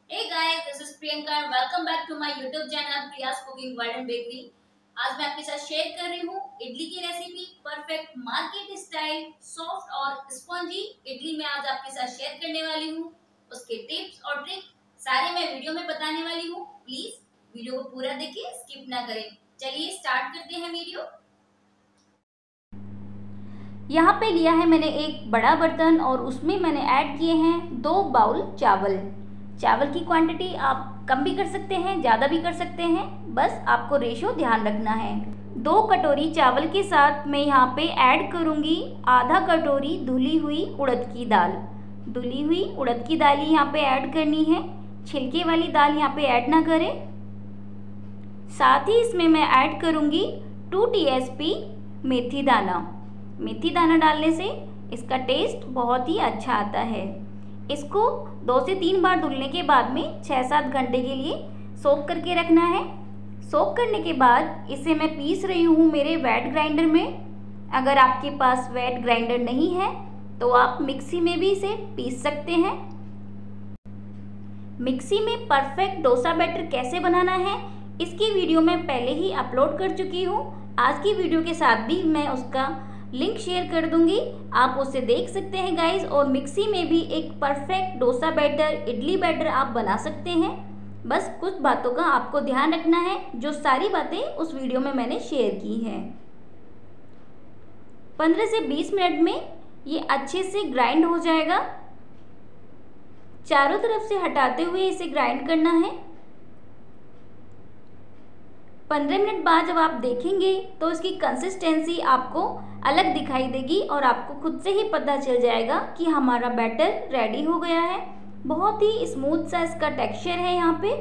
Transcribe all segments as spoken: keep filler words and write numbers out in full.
Hey guys, this is Priyanka and welcome back to my YouTube channel Priya's Cooking World and Bakery। आज मैं आपके साथ share कर रही हूँ इडली की recipe. Perfect market style soft और स्पॉन्जी इडली मैं आज आपके साथ शेयर करने वाली हूँ। उसके टिप्स और ट्रिक सारे मैं वीडियो में बताने वाली हूँ। प्लीज वीडियो को पूरा देखिए, स्किप ना करें। चलिए स्टार्ट करते हैं वीडियो। यहाँ पे लिया है मैंने एक बड़ा बर्तन और उसमें मैंने ऐड किए हैं दो बाउल चावल। चावल की क्वांटिटी आप कम भी कर सकते हैं, ज़्यादा भी कर सकते हैं, बस आपको रेशो ध्यान रखना है। दो कटोरी चावल के साथ मैं यहाँ पे ऐड करूँगी आधा कटोरी धुली हुई उड़द की दाल। धुली हुई उड़द की दाल ही यहाँ पे ऐड करनी है, छिलके वाली दाल यहाँ पे ऐड ना करें। साथ ही इसमें मैं ऐड करूँगी टू टी एस पी मेथी दाना। मेथी दाना डालने से इसका टेस्ट बहुत ही अच्छा आता है। इसको दो से तीन बार धुलने के बाद में छः सात घंटे के लिए सोक करके रखना है। सोक करने के बाद इसे मैं पीस रही हूँ मेरे वेट ग्राइंडर में। अगर आपके पास वेट ग्राइंडर नहीं है तो आप मिक्सी में भी इसे पीस सकते हैं। मिक्सी में परफेक्ट डोसा बैटर कैसे बनाना है इसकी वीडियो मैं पहले ही अपलोड कर चुकी हूँ। आज की वीडियो के साथ भी मैं उसका लिंक शेयर कर दूंगी, आप उसे देख सकते हैं गाइस। और मिक्सी में भी एक perfect dosa batter, idli batter आप बना सकते हैं। बस कुछ बातों का आपको ध्यान रखना है, जो सारी बातें उस वीडियो में मैंने शेयर की हैं। पंद्रह से बीस मिनट में ये अच्छे से ग्राइंड हो जाएगा। चारों तरफ से हटाते हुए इसे ग्राइंड करना है। पंद्रह मिनट बाद जब आप देखेंगे तो इसकी कंसिस्टेंसी आपको अलग दिखाई देगी और आपको खुद से ही पता चल जाएगा कि हमारा बैटर रेडी हो गया है। बहुत ही स्मूथ सा इसका टेक्सचर है यहाँ पे।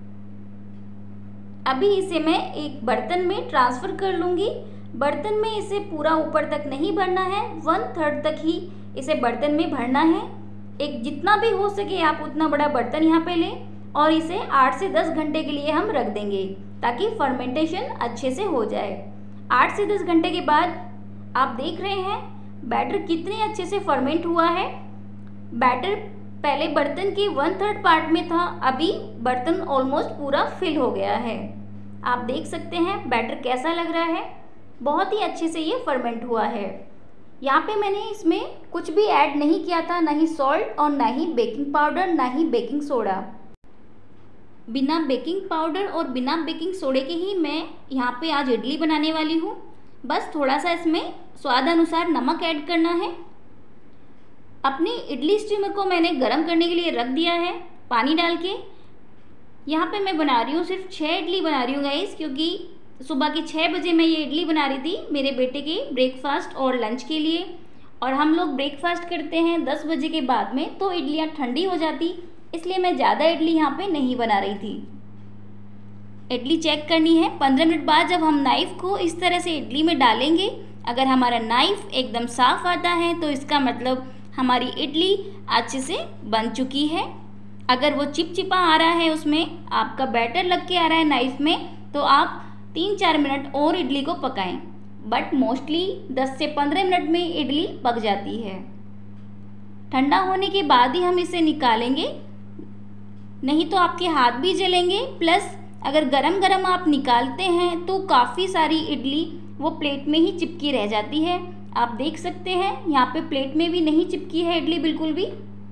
अभी इसे मैं एक बर्तन में ट्रांसफ़र कर लूँगी। बर्तन में इसे पूरा ऊपर तक नहीं भरना है, वन थर्ड तक ही इसे बर्तन में भरना है। एक जितना भी हो सके आप उतना बड़ा बर्तन यहाँ पे लें और इसे आठ से दस घंटे के लिए हम रख देंगे ताकि फर्मेंटेशन अच्छे से हो जाए। आठ से दस घंटे के बाद आप देख रहे हैं बैटर कितने अच्छे से फर्मेंट हुआ है। बैटर पहले बर्तन के वन थर्ड पार्ट में था, अभी बर्तन ऑलमोस्ट पूरा फिल हो गया है। आप देख सकते हैं बैटर कैसा लग रहा है, बहुत ही अच्छे से ये फर्मेंट हुआ है। यहाँ पे मैंने इसमें कुछ भी ऐड नहीं किया था, ना ही सॉल्ट और ना ही बेकिंग पाउडर, ना ही बेकिंग सोडा। बिना बेकिंग पाउडर और बिना बेकिंग सोडे के ही मैं यहाँ पे आज इडली बनाने वाली हूँ। बस थोड़ा सा इसमें स्वाद अनुसार नमक ऐड करना है। अपनी इडली स्टीमर को मैंने गरम करने के लिए रख दिया है पानी डाल के। यहाँ पे मैं बना रही हूँ, सिर्फ छः इडली बना रही हूँ गाइस, क्योंकि सुबह के छः बजे मैं ये इडली बना रही थी मेरे बेटे के ब्रेकफास्ट और लंच के लिए। और हम लोग ब्रेकफास्ट करते हैं दस बजे के बाद में, तो इडलियाँ ठंडी हो जाती, इसलिए मैं ज़्यादा इडली यहाँ पे नहीं बना रही थी। इडली चेक करनी है पंद्रह मिनट बाद। जब हम नाइफ़ को इस तरह से इडली में डालेंगे, अगर हमारा नाइफ़ एकदम साफ़ आता है तो इसका मतलब हमारी इडली अच्छे से बन चुकी है। अगर वो चिपचिपा आ रहा है, उसमें आपका बैटर लग के आ रहा है नाइफ़ में, तो आप तीन चार मिनट और इडली को पकाएं। बट मोस्टली दस से पंद्रह मिनट में इडली पक जाती है। ठंडा होने के बाद ही हम इसे निकालेंगे, नहीं तो आपके हाथ भी जलेंगे। प्लस अगर गरम गरम आप निकालते हैं तो काफ़ी सारी इडली वो प्लेट में ही चिपकी रह जाती है। आप देख सकते हैं यहाँ पे प्लेट में भी नहीं चिपकी है इडली बिल्कुल भी।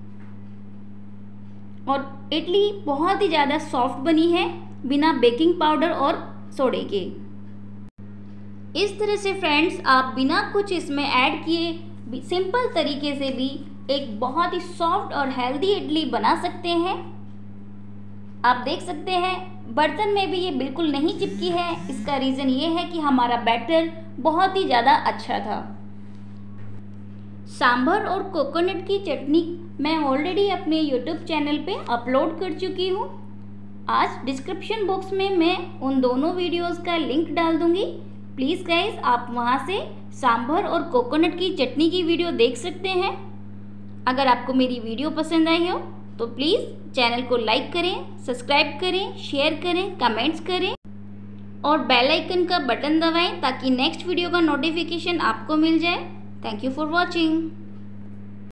और इडली बहुत ही ज़्यादा सॉफ्ट बनी है बिना बेकिंग पाउडर और सोडे के। इस तरह से फ्रेंड्स आप बिना कुछ इसमें ऐड किए सिंपल तरीके से भी एक बहुत ही सॉफ्ट और हेल्दी इडली बना सकते हैं। आप देख सकते हैं बर्तन में भी ये बिल्कुल नहीं चिपकी है। इसका रीज़न ये है कि हमारा बैटर बहुत ही ज़्यादा अच्छा था। सांभर और कोकोनट की चटनी मैं ऑलरेडी अपने यूट्यूब चैनल पे अपलोड कर चुकी हूँ। आज डिस्क्रिप्शन बॉक्स में मैं उन दोनों वीडियोस का लिंक डाल दूँगी। प्लीज़ गाइस आप वहाँ से सांभर और कोकोनट की चटनी की वीडियो देख सकते हैं। अगर आपको मेरी वीडियो पसंद आई हो तो प्लीज़ चैनल को लाइक करें, सब्सक्राइब करें, शेयर करें, कमेंट्स करें और बेल आइकन का बटन दबाएं ताकि नेक्स्ट वीडियो का नोटिफिकेशन आपको मिल जाए। Thank you for watching.